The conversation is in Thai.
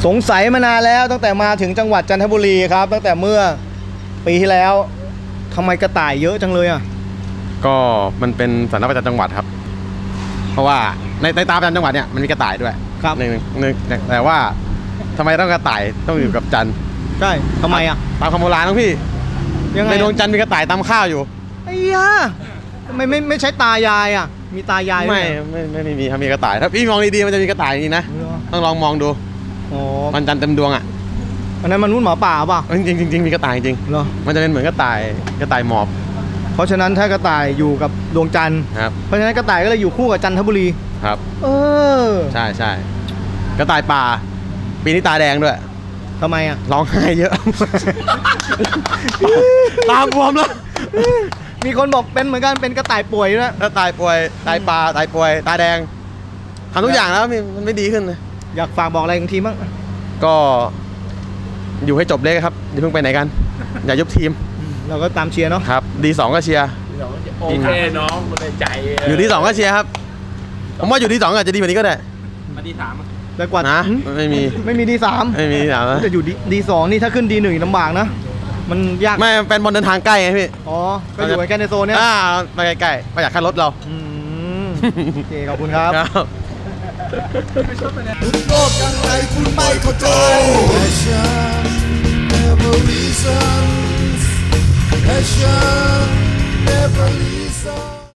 สงสัยมานานแล้วตั้งแต่มาถึงจังหวัดจันทบุรีครับตั้งแต่เมื่อปีที่แล้วทำไมกระต่ายเยอะจังเลยอ่ะก็มันเป็นสัญลักษณ์ประจำจังหวัดครับเพราะว่าในตามประจำจังหวัดเนี่ยมันมีกระต่ายด้วยครับหนึ่งแต่ว่าทำไมต้องกระต่ายต้องอยู่กับจันทร์ใช่ทำไมอ่ะตามคำโบราณนะพี่ในดวงจันทร์มีกระต่ายตำข้าวอยู่ไอ้ยาทำไมไม่ใช้ตายายอ่ะมีตายายไม่มีครับมีกระต่ายถ้าพี่มองดีๆมันจะมีกระต่ายจริงนะต้องลองมองดูมันจันทร์เต็มดวงอ่ะอันนั้นมันนุ่นหมาป่าป่ะจริงมีกระต่ายจริงเหรอมันจะเป็นเหมือนกระต่ายหมอบเพราะฉะนั้นถ้ากระต่ายอยู่กับดวงจันทร์ครับเพราะฉะนั้นกระต่ายก็เลยอยู่คู่กับจันทบุรีครับใช่กระต่ายป่าปีนี้ตาแดงด้วยทำไมอ่ะร้องไห้เยอะตาบวมแล้วมีคนบอกเป็นเหมือนกันเป็นกระต่ายป่วยด้วยกระต่ายป่วยตายป่าตายป่วยตาแดงทำทุกอย่างแล้วมันไม่ดีขึ้นเลยอยากฝากบอกอะไรทีมบ้างก็อยู่ให้จบเลยครับอย่าเพิ่งไปไหนกันอย่ายุบทีมเราก็ตามเชียร์เนาะครับD2ก็เชียร์โอเคน้องมันในใจอยู่D2ก็เชียร์ครับผมว่าอยู่D2อาจจะดีกว่านี้ก็ได้มาD3 แต่กว่านะไม่มี D3 ไม่มีD3 แต่อยู่D2นี่ถ้าขึ้นD1ลำบากนะมันยากไม่แฟนบอลเดินทางใกล้ไงพี่อ๋อก็อยู่ใกล้ในโซนเนี้ยไปใกล้ๆประหยัดค่ารถเราโอเคขอบคุณครับคุณโลกยังไงคุณไม่เข้าใจ Passion never reasons Passion never reasons